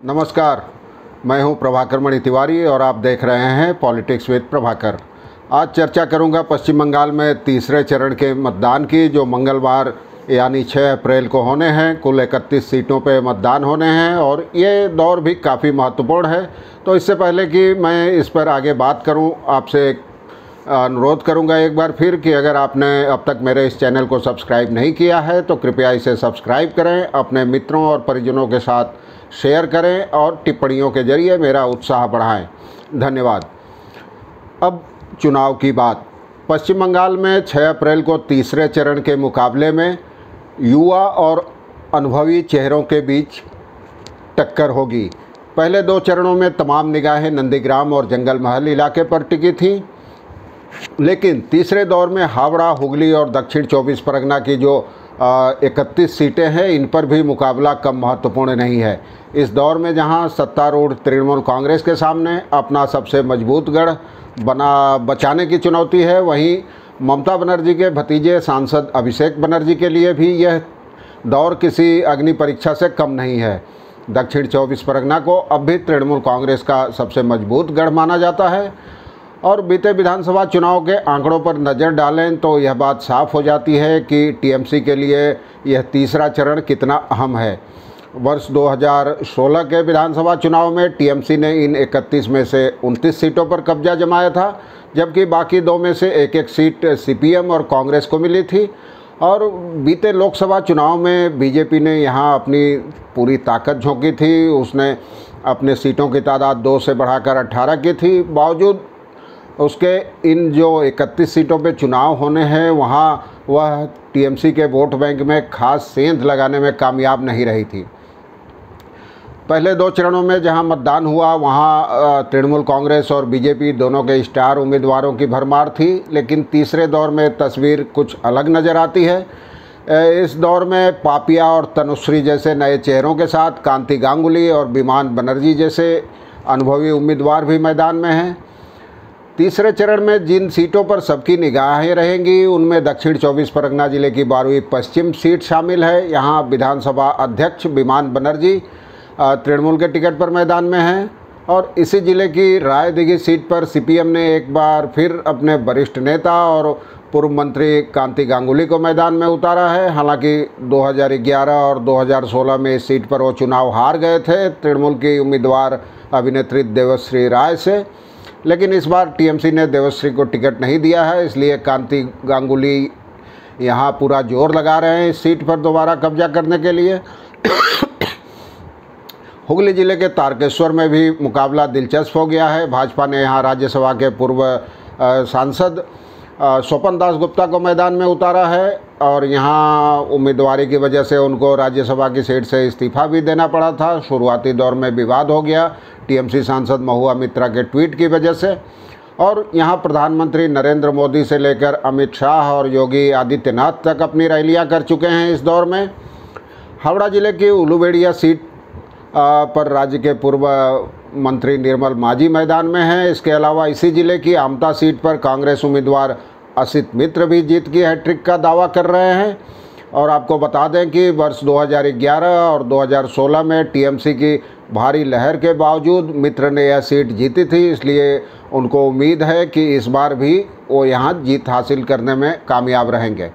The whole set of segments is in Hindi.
नमस्कार, मैं हूं प्रभाकर मणि तिवारी और आप देख रहे हैं पॉलिटिक्स विद प्रभाकर। आज चर्चा करूंगा पश्चिम बंगाल में तीसरे चरण के मतदान की, जो मंगलवार यानी 6 अप्रैल को होने हैं। कुल 31 सीटों पे मतदान होने हैं और ये दौर भी काफ़ी महत्वपूर्ण है। तो इससे पहले कि मैं इस पर आगे बात करूं, आपसे अनुरोध करूंगा एक बार फिर कि अगर आपने अब तक मेरे इस चैनल को सब्सक्राइब नहीं किया है तो कृपया इसे सब्सक्राइब करें, अपने मित्रों और परिजनों के साथ शेयर करें और टिप्पणियों के जरिए मेरा उत्साह बढ़ाएं। धन्यवाद। अब चुनाव की बात। पश्चिम बंगाल में 6 अप्रैल को तीसरे चरण के मुकाबले में युवा और अनुभवी चेहरों के बीच टक्कर होगी। पहले 2 चरणों में तमाम निगाहें नंदीग्राम और जंगल महल इलाके पर टिकी थीं, लेकिन तीसरे दौर में हावड़ा, हुगली और दक्षिण 24 परगना की जो 31 सीटें हैं, इन पर भी मुकाबला कम महत्वपूर्ण नहीं है। इस दौर में जहां सत्तारूढ़ तृणमूल कांग्रेस के सामने अपना सबसे मजबूत गढ़ बचाने की चुनौती है, वहीं ममता बनर्जी के भतीजे सांसद अभिषेक बनर्जी के लिए भी यह दौर किसी अग्नि परीक्षा से कम नहीं है। दक्षिण 24 परगना को अब भी तृणमूल कांग्रेस का सबसे मजबूत गढ़ माना जाता है और बीते विधानसभा चुनाव के आंकड़ों पर नज़र डालें तो यह बात साफ हो जाती है कि टीएमसी के लिए यह तीसरा चरण कितना अहम है। वर्ष 2016 के विधानसभा चुनाव में टीएमसी ने इन 31 में से 29 सीटों पर कब्जा जमाया था, जबकि बाकी 2 में से एक सीट सीपीएम और कांग्रेस को मिली थी। और बीते लोकसभा चुनाव में बीजेपी ने यहाँ अपनी पूरी ताकत झोंकी थी। उसने अपने सीटों की तादाद 2 से बढ़ाकर 18 की थी। बावजूद उसके इन जो 31 सीटों पे चुनाव होने हैं, वहाँ वह टीएमसी के वोट बैंक में खास सेंध लगाने में कामयाब नहीं रही थी। पहले 2 चरणों में जहां मतदान हुआ, वहां तृणमूल कांग्रेस और बीजेपी दोनों के स्टार उम्मीदवारों की भरमार थी, लेकिन तीसरे दौर में तस्वीर कुछ अलग नज़र आती है। इस दौर में पापिया और तनुश्री जैसे नए चेहरों के साथ कांति गांगुली और विमान बनर्जी जैसे अनुभवी उम्मीदवार भी मैदान में हैं। तीसरे चरण में जिन सीटों पर सबकी निगाहें रहेंगी, उनमें दक्षिण 24 परगना जिले की 12वीं पश्चिम सीट शामिल है। यहाँ विधानसभा अध्यक्ष विमान बनर्जी तृणमूल के टिकट पर मैदान में हैं और इसी जिले की रायदिघी सीट पर सीपीएम ने एक बार फिर अपने वरिष्ठ नेता और पूर्व मंत्री कांति गांगुली को मैदान में उतारा है। हालांकि 2011 और 2016 में इस सीट पर वो चुनाव हार गए थे तृणमूल की उम्मीदवार अभिनेत्री देवश्री राय से, लेकिन इस बार टीएमसी ने देवश्री को टिकट नहीं दिया है, इसलिए कांति गांगुली यहाँ पूरा जोर लगा रहे हैं इस सीट पर दोबारा कब्जा करने के लिए। हुगली जिले के तारकेश्वर में भी मुकाबला दिलचस्प हो गया है। भाजपा ने यहाँ राज्यसभा के पूर्व सांसद स्वपन दास गुप्ता को मैदान में उतारा है और यहाँ उम्मीदवारी की वजह से उनको राज्यसभा की सीट से इस्तीफा भी देना पड़ा था। शुरुआती दौर में विवाद हो गया टीएमसी सांसद महुआ मित्रा के ट्वीट की वजह से। और यहाँ प्रधानमंत्री नरेंद्र मोदी से लेकर अमित शाह और योगी आदित्यनाथ तक अपनी रैलियाँ कर चुके हैं इस दौर में। हावड़ा जिले की उलूबेड़िया सीट पर राज्य के पूर्व मंत्री निर्मल मांझी मैदान में हैं। इसके अलावा इसी जिले की आमता सीट पर कांग्रेस उम्मीदवार असित मित्र भी जीत की हैट्रिक का दावा कर रहे हैं। और आपको बता दें कि वर्ष 2011 और 2016 में टीएमसी की भारी लहर के बावजूद मित्र ने यह सीट जीती थी, इसलिए उनको उम्मीद है कि इस बार भी वो यहाँ जीत हासिल करने में कामयाब रहेंगे।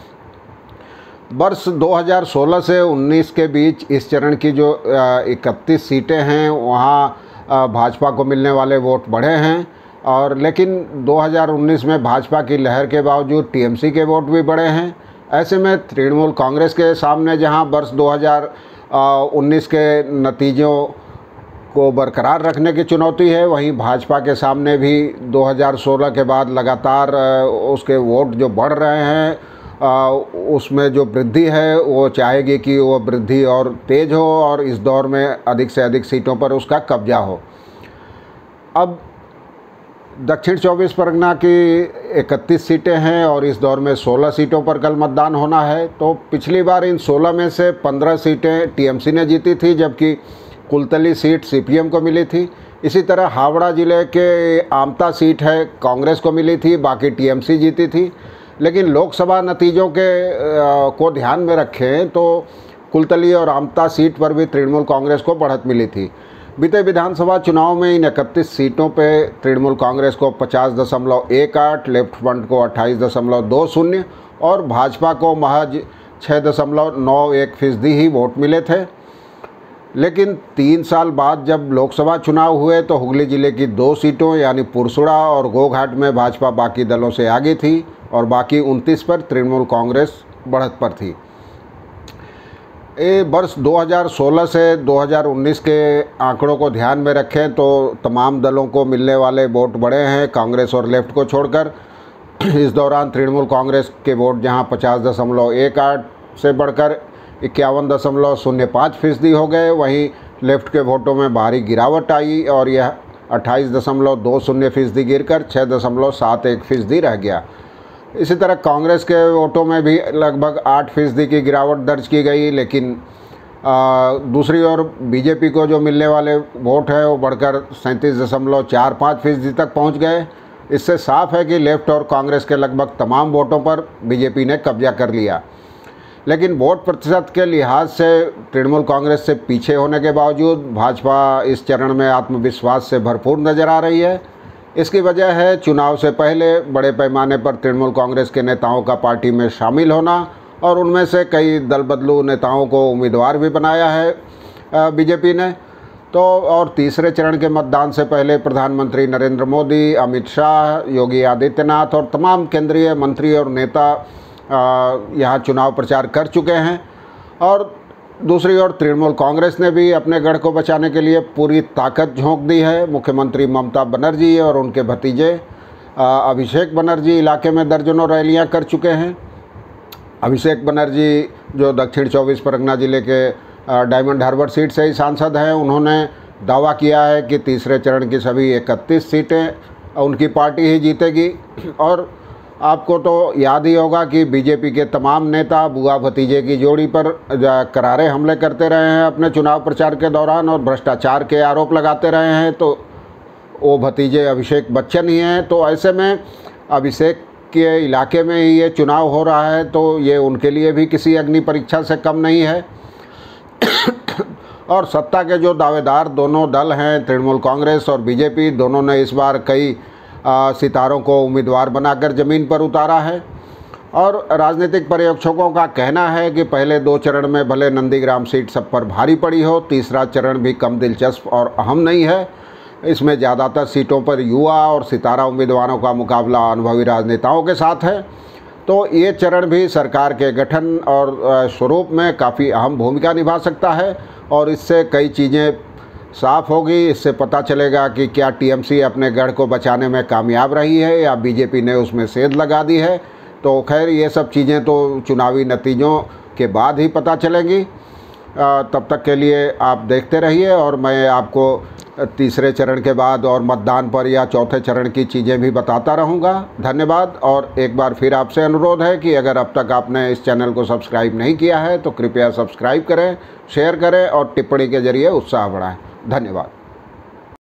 वर्ष 2016 से 19 के बीच इस चरण की जो 31 सीटें हैं, वहाँ भाजपा को मिलने वाले वोट बढ़े हैं और लेकिन 2019 में भाजपा की लहर के बावजूद टीएमसी के वोट भी बढ़े हैं। ऐसे में तृणमूल कांग्रेस के सामने जहां वर्ष 2019 के नतीजों को बरकरार रखने की चुनौती है, वहीं भाजपा के सामने भी 2016 के बाद लगातार उसके वोट जो बढ़ रहे हैं, उसमें जो वृद्धि है वो चाहेगी कि वो वृद्धि और तेज़ हो और इस दौर में अधिक से अधिक सीटों पर उसका कब्जा हो। अब दक्षिण 24 परगना की 31 सीटें हैं और इस दौर में 16 सीटों पर कल मतदान होना है। तो पिछली बार इन 16 में से 15 सीटें टीएमसी ने जीती थी, जबकि कुलतली सीट सीपीएम को मिली थी। इसी तरह हावड़ा जिले के आमता सीट है कांग्रेस को मिली थी, बाकी टीएमसी जीती थी। लेकिन लोकसभा नतीजों को ध्यान में रखें तो कुलतली और आमता सीट पर भी तृणमूल कांग्रेस को बढ़त मिली थी। बीते विधानसभा चुनाव में इन 31 सीटों पर तृणमूल कांग्रेस को 50.18, लेफ्ट फ्रंट को 28.20 और भाजपा को महज 6.91% ही वोट मिले थे। लेकिन 3 साल बाद जब लोकसभा चुनाव हुए तो हुगली जिले की 2 सीटों यानी पुरसुड़ा और गोघाट में भाजपा बाकी दलों से आगे थी और बाकी 29 पर तृणमूल कांग्रेस बढ़त पर थी। वर्ष 2016 से 2019 के आंकड़ों को ध्यान में रखें तो तमाम दलों को मिलने वाले वोट बढ़े हैं, कांग्रेस और लेफ्ट को छोड़कर। इस दौरान तृणमूल कांग्रेस के वोट जहां 50.18 से बढ़कर 51.05% हो गए, वहीं लेफ्ट के वोटों में भारी गिरावट आई और यह 28.20% गिरकर 6.71% रह गया। इसी तरह कांग्रेस के वोटों में भी लगभग 8% की गिरावट दर्ज की गई, लेकिन दूसरी ओर बीजेपी को जो मिलने वाले वोट है वो बढ़कर 37.45% तक पहुंच गए। इससे साफ है कि लेफ्ट और कांग्रेस के लगभग तमाम वोटों पर बीजेपी ने कब्जा कर लिया। लेकिन वोट प्रतिशत के लिहाज से तृणमूल कांग्रेस से पीछे होने के बावजूद भाजपा इस चरण में आत्मविश्वास से भरपूर नज़र आ रही है। इसकी वजह है चुनाव से पहले बड़े पैमाने पर तृणमूल कांग्रेस के नेताओं का पार्टी में शामिल होना और उनमें से कई दल बदलू नेताओं को उम्मीदवार भी बनाया है बीजेपी ने। तो और तीसरे चरण के मतदान से पहले प्रधानमंत्री नरेंद्र मोदी, अमित शाह, योगी आदित्यनाथ और तमाम केंद्रीय मंत्री और नेता यहाँ चुनाव प्रचार कर चुके हैं। और दूसरी ओर तृणमूल कांग्रेस ने भी अपने गढ़ को बचाने के लिए पूरी ताकत झोंक दी है। मुख्यमंत्री ममता बनर्जी और उनके भतीजे अभिषेक बनर्जी इलाके में दर्जनों रैलियां कर चुके हैं। अभिषेक बनर्जी जो दक्षिण 24 परगना जिले के डायमंड हार्बर सीट से ही सांसद हैं, उन्होंने दावा किया है कि तीसरे चरण की सभी 31 सीटें उनकी पार्टी ही जीतेगी। और आपको तो याद ही होगा कि बीजेपी के तमाम नेता बुआ भतीजे की जोड़ी पर करारे हमले करते रहे हैं अपने चुनाव प्रचार के दौरान और भ्रष्टाचार के आरोप लगाते रहे हैं। तो वो भतीजे अभिषेक बच्चन ही हैं। तो ऐसे में अभिषेक के इलाके में ही ये चुनाव हो रहा है, तो ये उनके लिए भी किसी अग्नि परीक्षा से कम नहीं है। और सत्ता के जो दावेदार दोनों दल हैं, तृणमूल कांग्रेस और बीजेपी, दोनों ने इस बार कई सितारों को उम्मीदवार बनाकर ज़मीन पर उतारा है। और राजनीतिक पर्यवेक्षकों का कहना है कि पहले 2 चरण में भले नंदीग्राम सीट सब पर भारी पड़ी हो, तीसरा चरण भी कम दिलचस्प और अहम नहीं है। इसमें ज़्यादातर सीटों पर युवा और सितारा उम्मीदवारों का मुकाबला अनुभवी राजनेताओं के साथ है। तो ये चरण भी सरकार के गठन और स्वरूप में काफ़ी अहम भूमिका निभा सकता है और इससे कई चीज़ें साफ होगी। इससे पता चलेगा कि क्या टीएमसी अपने गढ़ को बचाने में कामयाब रही है या बीजेपी ने उसमें सेंध लगा दी है। तो खैर ये सब चीज़ें तो चुनावी नतीजों के बाद ही पता चलेंगी। तब तक के लिए आप देखते रहिए और मैं आपको तीसरे चरण के बाद और मतदान पर या चौथे चरण की चीज़ें भी बताता रहूँगा। धन्यवाद। और एक बार फिर आपसे अनुरोध है कि अगर अब तक आपने इस चैनल को सब्सक्राइब नहीं किया है तो कृपया सब्सक्राइब करें, शेयर करें और टिप्पणी के जरिए उत्साह बढ़ाएं। धन्यवाद।